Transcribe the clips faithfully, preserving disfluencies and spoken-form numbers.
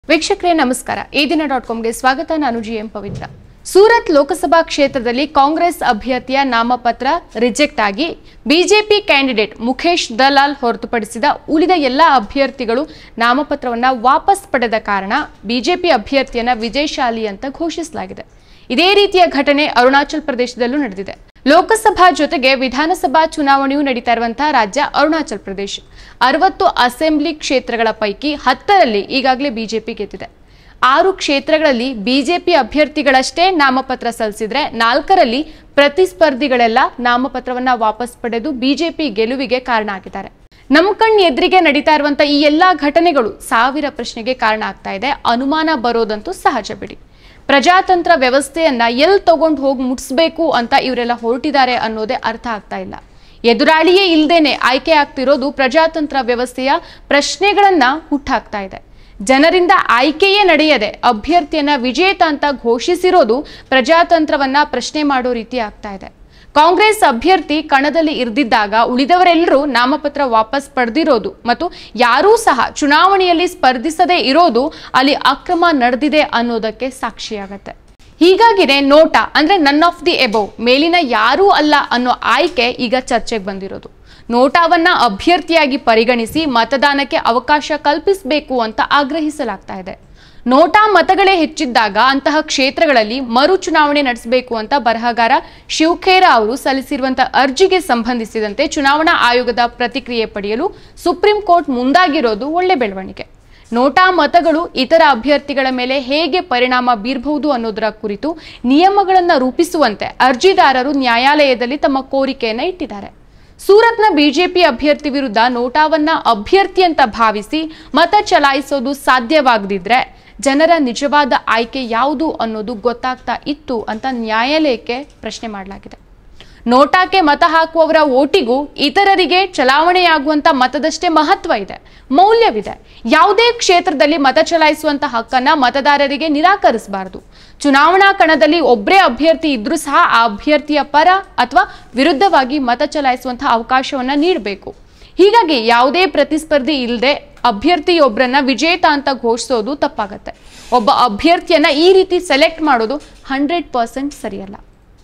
ವೀಕ್ಷಕರೇ ನಮಸ್ಕಾರ ಈ ದಿನ ಡಾಟ್ ಕಾಮ್ ಗೆ ಸ್ವಾಗತ ನಾನು ಜಿಎಂ ಪವಿತ್ರ ಸೂರತ್ ಲೋಕಸಭಾ ಕ್ಷೇತ್ರದಲ್ಲಿ ಕಾಂಗ್ರೆಸ್ ಅಭ್ಯರ್ಥಿಯ ನಾಮಪತ್ರ ರಿಜೆಕ್ಟ್ ಆಗಿ ಬಿಜೆಪಿ ಕ್ಯಾಂಡಿಡೇಟ್ ಮುಖೇಶ್ ದಲಾಲ್ ಹೊರತುಪಡಿಸಿದ ಉಳಿದ ಎಲ್ಲ ಅಭ್ಯರ್ಥಿಗಳು ನಾಮಪತ್ರವನ್ನ ವಾಪಸ್ ಪಡೆದ ಕಾರಣ ಬಿಜೆಪಿ ಅಭ್ಯರ್ಥಿಯನ್ನ ವಿಜಯಶಾಲಿ ಅಂತ ಘೋಷಿಸಲಾಗಿದೆ ಇದೇ ರೀತಿಯ ಘಟನೆ ಅರುಣಾಚಲ ಪ್ರದೇಶದಲ್ಲೂ ನಡೆದಿದೆ ಲೋಕಸಭಾ ಜೊತೆಗೆ ವಿಧಾನಸಭಾ ಚುನಾವಣೆಯೂ ನಡೀತಾ ಇರುವಂತಹ ರಾಜ್ಯ ಅರುಣಾಚಲ ಪ್ರದೇಶ ಅರವತ್ತು ಅಸೆಂಬ್ಲಿ ಕ್ಷೇತ್ರಗಳ ಪೈಕಿ ಹತ್ತರಲ್ಲಿ ಈಗಾಗಲೇ ಬಿಜೆಪಿ ಗೆದ್ದಿದೆ ಆರು ಕ್ಷೇತ್ರಗಳಲ್ಲಿ ಬಿಜೆಪಿ ಅಭ್ಯರ್ಥಿಗಳಷ್ಟೇ ನಾಮಪತ್ರ ಸಲ್ಲಿಸಿದ್ರೆ ನಾಲ್ಕರಲ್ಲಿ ಪ್ರತಿಸ್ಪರ್ಧಿಗಳೆಲ್ಲ ನಾಮಪತ್ರವನ್ನ ವಾಪಸ್ ಪಡೆದು ಬಿಜೆಪಿ ಗೆಲುವಿಗೆ ಕಾರಣ ಆಗಿದ್ದಾರೆ ನಮ್ಮ ಕಣ್ಣು ಎದುರಿಗೆ ನಡೀತಾ ಇರುವಂತ ಈ ಎಲ್ಲಾ ಘಟನೆಗಳು ಸಾವಿರ ಪ್ರಶ್ನೆಗೆ ಕಾರಣ ಆಗ್ತಾ ಇದೆ ಅನುಮಾನ ಬರೋದಂತೂ ಸಹಜ ಬಿಡಿ ಪ್ರಜಾತಂತ್ರ ವ್ಯವಸ್ಥೆಯನ್ನ ಎಲ್ಲಿ ತಗೊಂಡು ಹೋಗಿ ಮುಟ್ಸ್ಬೇಕು ಅಂತ ಇವರೆಲ್ಲ ಹೊರಟಿದ್ದಾರೆ ಅನ್ನೋದೇ ಅರ್ಥ ಆಗ್ತಾ ಇಲ್ಲ ಎದುರಾಳಿಯೇ ಇಲ್ದೇನೆ ಆಯ್ಕೆ ಆಗ್ತಿರೋದು ಪ್ರಜಾತಂತ್ರ ವ್ಯವಸ್ಥೆಯ ಪ್ರಶ್ನೆಗಳನ್ನ ಹುಟ್ಟಾಕ್ತಾ ಇದೆ ಜನರಿಂದ ಆಯ್ಕೆಯೇ ನಡೆಯದೆ ಅಭ್ಯರ್ಥಿಯನ್ನ ವಿಜೇತ ಅಂತ ಘೋಷಿಸಿರೋದು ಪ್ರಜಾತಂತ್ರವನ್ನ ಪ್ರಶ್ನೆ ಮಾಡೋ ರೀತಿ ಆಗ್ತಾ ಇದೆ ಕಾಂಗ್ರೆಸ್ ಅಭ್ಯರ್ಥಿ ಕಣದಲ್ಲಿ ಇರ್ದಿದ್ದಾಗ ಉಳಿದವರೆಲ್ಲರೂ ನಾಮಪತ್ರ ವಾಪಸ್ ಪಡೆದಿರೋದು ಮತ್ತು ಯಾರೂ ಸಹ ಚುನಾವಣೆಯಲ್ಲಿ ಸ್ಪರ್ಧಿಸದೇ ಇರೋದು ಅಲ್ಲಿ ಅಕ್ರಮ ನಡೆದಿದೆ ಅನ್ನೋದಕ್ಕೆ ಸಾಕ್ಷಿಯಾಗತ್ತೆ ಹೀಗಾಗಿನೇ ನೋಟಾ ಅಂದ್ರೆ ನನ್ ಆಫ್ ದಿ ಎಬವ್ ಮೇಲಿನ ಯಾರೂ ಅಲ್ಲ ಅನ್ನೋ ಆಯ್ಕೆ ಈಗ ಚರ್ಚೆಗೆ ಬಂದಿರೋದು ನೋಟಾವನ್ನ ಅಭ್ಯರ್ಥಿಯಾಗಿ ಪರಿಗಣಿಸಿ ಮತದಾನಕ್ಕೆ ಅವಕಾಶ ಕಲ್ಪಿಸಬೇಕು ಅಂತ ಆಗ್ರಹಿಸಲಾಗ್ತಾ ಇದೆ ನೋಟಾ ಮತಗಳೇ ಹೆಚ್ಚಿದ್ದಾಗ ಅಂತಹ ಕ್ಷೇತ್ರಗಳಲ್ಲಿ ಮರು ಚುನಾವಣೆ ನಡೆಸಬೇಕು ಅಂತ ಬರಹಗಾರ ಶಿವಖೇರ ಅವರು ಸಲ್ಲಿಸಿರುವಂತಹ ಅರ್ಜಿಗೆ ಸಂಬಂಧಿಸಿದಂತೆ ಚುನಾವಣಾ ಆಯೋಗದ ಪ್ರತಿಕ್ರಿಯೆ ಪಡೆಯಲು ಸುಪ್ರೀಂ ಕೋರ್ಟ್ ಮುಂದಾಗಿರೋದು ಒಳ್ಳೆ ಬೆಳವಣಿಗೆ ನೋಟಾ ಮತಗಳು ಇತರ ಅಭ್ಯರ್ಥಿಗಳ ಮೇಲೆ ಹೇಗೆ ಪರಿಣಾಮ ಬೀರಬಹುದು ಅನ್ನೋದರ ಕುರಿತು ನಿಯಮಗಳನ್ನು ರೂಪಿಸುವಂತೆ ಅರ್ಜಿದಾರರು ನ್ಯಾಯಾಲಯದಲ್ಲಿ ತಮ್ಮ ಕೋರಿಕೆಯನ್ನ ಇಟ್ಟಿದ್ದಾರೆ ಸೂರತ್ನ ಬಿಜೆಪಿ ಅಭ್ಯರ್ಥಿ ವಿರುದ್ಧ ನೋಟಾವನ್ನ ಅಭ್ಯರ್ಥಿ ಅಂತ ಭಾವಿಸಿ ಮತ ಚಲಾಯಿಸೋದು ಸಾಧ್ಯವಾಗದಿದ್ರೆ ಜನರ ನಿಜವಾದ ಆಯ್ಕೆ ಯಾವುದು ಅನ್ನೋದು ಗೊತ್ತಾಗ್ತಾ ಇತ್ತು ಅಂತ ನ್ಯಾಯಾಲಯಕ್ಕೆ ಪ್ರಶ್ನೆ ಮಾಡಲಾಗಿದೆ ನೋಟಾಕ್ಕೆ ಮತ ಹಾಕುವವರ ಓಟಿಗೂ ಇತರರಿಗೆ ಚಲಾವಣೆಯಾಗುವಂತ ಮತದಷ್ಟೇ ಮಹತ್ವ ಇದೆ ಮೌಲ್ಯವಿದೆ ಯಾವುದೇ ಕ್ಷೇತ್ರದಲ್ಲಿ ಮತ ಚಲಾಯಿಸುವಂತ ಹಕ್ಕನ್ನ ಮತದಾರರಿಗೆ ನಿರಾಕರಿಸಬಾರದು ಚುನಾವಣಾ ಕಣದಲ್ಲಿ ಒಬ್ಬರೇ ಅಭ್ಯರ್ಥಿ ಇದ್ರೂ ಸಹ ಆ ಅಭ್ಯರ್ಥಿಯ ಪರ ಅಥವಾ ವಿರುದ್ಧವಾಗಿ ಮತ ಚಲಾಯಿಸುವಂತಹ ಅವಕಾಶವನ್ನ ನೀಡಬೇಕು ಹೀಗಾಗಿ ಯಾವುದೇ ಪ್ರತಿಸ್ಪರ್ಧಿ ಇಲ್ಲದೆ ಅಭ್ಯರ್ಥಿಯೊಬ್ಬರನ್ನ ವಿಜೇತ ಅಂತ ಘೋಷಿಸೋದು ತಪ್ಪಾಗತ್ತೆ ಒಬ್ಬ ಅಭ್ಯರ್ಥಿಯನ್ನ ಈ ರೀತಿ ಸೆಲೆಕ್ಟ್ ಮಾಡೋದು ಹಂಡ್ರೆಡ್ ಪರ್ಸೆಂಟ್ ಸರಿಯಲ್ಲ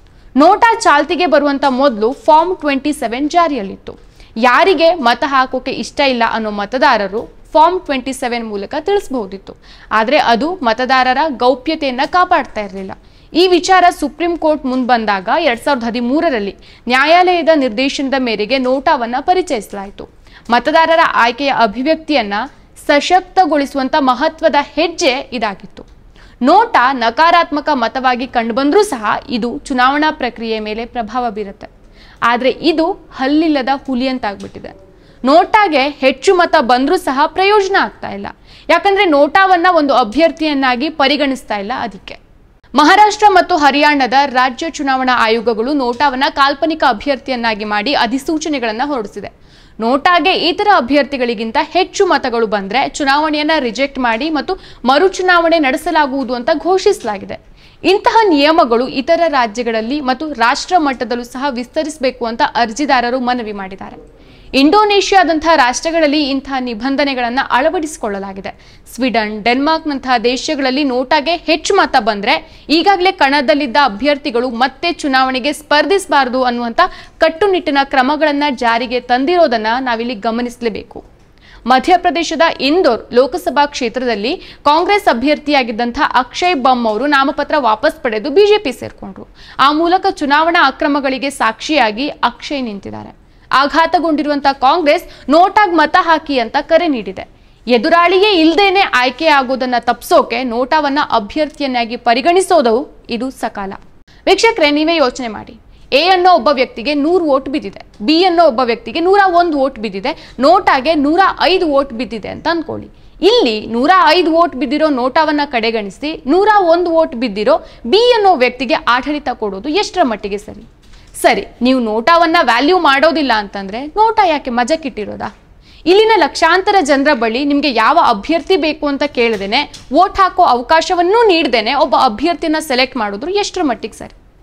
ನೋಟಾ ಚಾಲ್ತಿಗೆ ಬರುವಂತ ಮೊದಲು ಫಾರ್ಮ್ ಟ್ವೆಂಟಿ ಸೆವೆನ್ ಜಾರಿಯಲ್ಲಿತ್ತು ಯಾರಿಗೆ ಮತ ಹಾಕೋಕೆ ಇಷ್ಟ ಇಲ್ಲ ಅನ್ನೋ ಮತದಾರರು ಫಾರ್ಮ್ ಟ್ವೆಂಟಿ ಸೆವೆನ್ ಮೂಲಕ ತಿಳಿಸಬಹುದಿತ್ತು ಆದ್ರೆ ಅದು ಮತದಾರರ ಗೌಪ್ಯತೆಯನ್ನ ಕಾಪಾಡ್ತಾ ಇರಲಿಲ್ಲ ಈ ವಿಚಾರ ಸುಪ್ರೀಂ ಕೋರ್ಟ್ ಮುಂದೆ ಬಂದಾಗ ಎರಡ್ ಸಾವಿರದ ಹದಿಮೂರರಲ್ಲಿ ನ್ಯಾಯಾಲಯದ ನಿರ್ದೇಶನದ ಮೇರೆಗೆ ನೋಟಾವನ್ನ ಪರಿಚಯಿಸಲಾಯಿತು ಮತದಾರರ ಆಯ್ಕೆಯ ಅಭಿವ್ಯಕ್ತಿಯನ್ನ ಸಶಕ್ತಗೊಳಿಸುವಂತ ಮಹತ್ವದ ಹೆಜ್ಜೆ ಇದಾಗಿತ್ತು ನೋಟಾ ನಕಾರಾತ್ಮಕ ಮತವಾಗಿ ಕಂಡುಬಂದ್ರೂ ಸಹ ಇದು ಚುನಾವಣಾ ಪ್ರಕ್ರಿಯೆ ಮೇಲೆ ಪ್ರಭಾವ ಬೀರುತ್ತೆ ಆದ್ರೆ ಇದು ಹಲ್ಲಿಲ್ಲದ ಹುಲಿ ಅಂತಾಗ್ಬಿಟ್ಟಿದೆ ನೋಟಾಗೆ ಹೆಚ್ಚು ಮತ ಬಂದ್ರೂ ಸಹ ಪ್ರಯೋಜನ ಆಗ್ತಾ ಇಲ್ಲ ಯಾಕಂದ್ರೆ ನೋಟಾವನ್ನ ಒಂದು ಅಭ್ಯರ್ಥಿಯನ್ನಾಗಿ ಪರಿಗಣಿಸ್ತಾ ಇಲ್ಲ ಅದಕ್ಕೆ ಮಹಾರಾಷ್ಟ್ರ ಮತ್ತು ಹರಿಯಾಣದ ರಾಜ್ಯ ಚುನಾವಣಾ ಆಯೋಗಗಳು ನೋಟಾವನ್ನ ಕಾಲ್ಪನಿಕ ಅಭ್ಯರ್ಥಿಯನ್ನಾಗಿ ಮಾಡಿ ಅಧಿಸೂಚನೆಗಳನ್ನ ಹೊರಡಿಸಿದೆ ನೋಟಾಗೆ ಇತರ ಅಭ್ಯರ್ಥಿಗಳಿಗಿಂತ ಹೆಚ್ಚು ಮತಗಳು ಬಂದ್ರೆ ಚುನಾವಣೆಯನ್ನ ರಿಜೆಕ್ಟ್ ಮಾಡಿ ಮತ್ತು ಮರು ಚುನಾವಣೆ ನಡೆಸಲಾಗುವುದು ಅಂತ ಘೋಷಿಸಲಾಗಿದೆ ಇಂತಹ ನಿಯಮಗಳು ಇತರ ರಾಜ್ಯಗಳಲ್ಲಿ ಮತ್ತು ರಾಷ್ಟ್ರ ಮಟ್ಟದಲ್ಲೂ ಸಹ ವಿಸ್ತರಿಸಬೇಕು ಅಂತ ಅರ್ಜಿದಾರರು ಮನವಿ ಮಾಡಿದ್ದಾರೆ ಇಂಡೋನೇಷ್ಯಾದಂತಹ ರಾಷ್ಟ್ರಗಳಲ್ಲಿ ಇಂತಹ ನಿಬಂಧನೆಗಳನ್ನು ಅಳವಡಿಸಿಕೊಳ್ಳಲಾಗಿದೆ ಸ್ವೀಡನ್ ಡೆನ್ಮಾರ್ಕ್ನಂತಹ ದೇಶಗಳಲ್ಲಿ ನೋಟಾಗೆ ಹೆಚ್ಚು ಮತ ಬಂದ್ರೆ ಈಗಾಗಲೇ ಕಣದಲ್ಲಿದ್ದ ಅಭ್ಯರ್ಥಿಗಳು ಮತ್ತೆ ಚುನಾವಣೆಗೆ ಸ್ಪರ್ಧಿಸಬಾರದು ಅನ್ನುವಂಥ ಕಟ್ಟುನಿಟ್ಟಿನ ಕ್ರಮಗಳನ್ನ ಜಾರಿಗೆ ತಂದಿರೋದನ್ನ ನಾವಿಲ್ಲಿ ಗಮನಿಸಲೇಬೇಕು ಮಧ್ಯಪ್ರದೇಶದ ಇಂದೋರ್ ಲೋಕಸಭಾ ಕ್ಷೇತ್ರದಲ್ಲಿ ಕಾಂಗ್ರೆಸ್ ಅಭ್ಯರ್ಥಿಯಾಗಿದ್ದಂತಹ ಅಕ್ಷಯ್ ಬಮ್ ಅವರು ನಾಮಪತ್ರ ವಾಪಸ್ ಪಡೆದು ಬಿಜೆಪಿ ಸೇರ್ಕೊಂಡ್ರು ಆ ಮೂಲಕ ಚುನಾವಣಾ ಅಕ್ರಮಗಳಿಗೆ ಸಾಕ್ಷಿಯಾಗಿ ಅಕ್ಷಯ್ ನಿಂತಿದ್ದಾರೆ ಆಘಾತಗೊಂಡಿರುವಂತಹ ಕಾಂಗ್ರೆಸ್ ನೋಟಾಗ್ ಮತ ಹಾಕಿ ಅಂತ ಕರೆ ನೀಡಿದೆ ಎದುರಾಳಿಯೇ ಇಲ್ದೇನೆ ಆಯ್ಕೆ ಆಗೋದನ್ನ ತಪ್ಪಿಸೋಕೆ ನೋಟಾವನ್ನ ಅಭ್ಯರ್ಥಿಯನ್ನಾಗಿ ಪರಿಗಣಿಸೋದು ಇದು ಸಕಾಲ ವೀಕ್ಷಕರೇ ನೀವೇ ಯೋಚನೆ ಮಾಡಿ ಎ ಅನ್ನೋ ಒಬ್ಬ ವ್ಯಕ್ತಿಗೆ ನೂರು ವೋಟ್ ಬಿದ್ದಿದೆ ಬಿ ಅನ್ನೋ ಒಬ್ಬ ವ್ಯಕ್ತಿಗೆ ನೂರ ಒಂದು ವೋಟ್ ಬಿದ್ದಿದೆ ನೋಟಾಗೆ ನೂರ ಐದು ವೋಟ್ ಬಿದ್ದಿದೆ ಅಂತ ಅನ್ಕೊಳ್ಳಿ ಇಲ್ಲಿ ನೂರ ಐದು ವೋಟ್ ಬಿದ್ದಿರೋ ನೋಟಾವನ್ನ ಕಡೆಗಣಿಸಿ ನೂರ ಒಂದು ವೋಟ್ ಬಿದ್ದಿರೋ ಬಿ ಅನ್ನೋ ವ್ಯಕ್ತಿಗೆ ಆಡಳಿತ ಕೊಡೋದು ಎಷ್ಟರ ಮಟ್ಟಿಗೆ ಸರಿ ಸರಿ ನೀವು ನೋಟಾವನ್ನ ವ್ಯಾಲ್ಯೂ ಮಾಡೋದಿಲ್ಲ ಅಂತಂದ್ರೆ ನೋಟಾ ಯಾಕೆ ಮಜಕ್ಕಿಟ್ಟಿರೋದಾ ಇಲ್ಲಿನ ಲಕ್ಷಾಂತರ ಜನರ ಬಳಿ ನಿಮ್ಗೆ ಯಾವ ಅಭ್ಯರ್ಥಿ ಬೇಕು ಅಂತ ಕೇಳದೇನೆ ವೋಟ್ ಹಾಕೋ ಅವಕಾಶವನ್ನೂ ನೀಡದೇನೆ ಒಬ್ಬ ಅಭ್ಯರ್ಥಿನ ಸೆಲೆಕ್ಟ್ ಮಾಡಿದ್ರು ಎಷ್ಟರ ಮಟ್ಟಿಗೆ ಸರಿ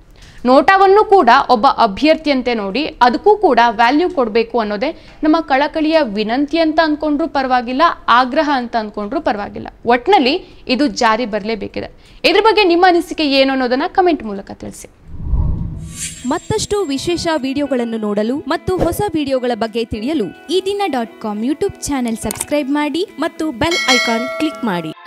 ನೋಟಾವನ್ನು ಕೂಡ ಒಬ್ಬ ಅಭ್ಯರ್ಥಿಯಂತೆ ನೋಡಿ ಅದಕ್ಕೂ ಕೂಡ ವ್ಯಾಲ್ಯೂ ಕೊಡಬೇಕು ಅನ್ನೋದೇ ನಮ್ಮ ಕಳಕಳಿಯ ವಿನಂತಿ ಅಂತ ಅಂದ್ಕೊಂಡ್ರೂ ಪರವಾಗಿಲ್ಲ, ಆಗ್ರಹ ಅಂತ ಅಂದ್ಕೊಂಡ್ರೂ ಪರವಾಗಿಲ್ಲ. ಒಟ್ನಲ್ಲಿ ಇದು ಜಾರಿ ಬರಲೇಬೇಕಿದೆ. ಇದ್ರ ಬಗ್ಗೆ ನಿಮ್ಮ ಅನಿಸಿಕೆ ಏನು ಅನ್ನೋದನ್ನ ಕಮೆಂಟ್ ಮೂಲಕ ತಿಳಿಸಿ. ಮತ್ತಷ್ಟು ವಿಶೇಷ ವಿಡಿಯೋಗಳನ್ನು ನೋಡಲು ಮತ್ತು ಹೊಸ ವಿಡಿಯೋಗಳ ಬಗ್ಗೆ ತಿಳಿಯಲು Ee Dina dot com YouTube channel subscribe ಮಾಡಿ ಮತ್ತು ಬೆಲ್ ಐಕಾನ್ ಕ್ಲಿಕ್ ಮಾಡಿ.